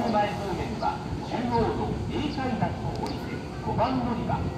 前方面は中央道永海橋を降りて5番乗り場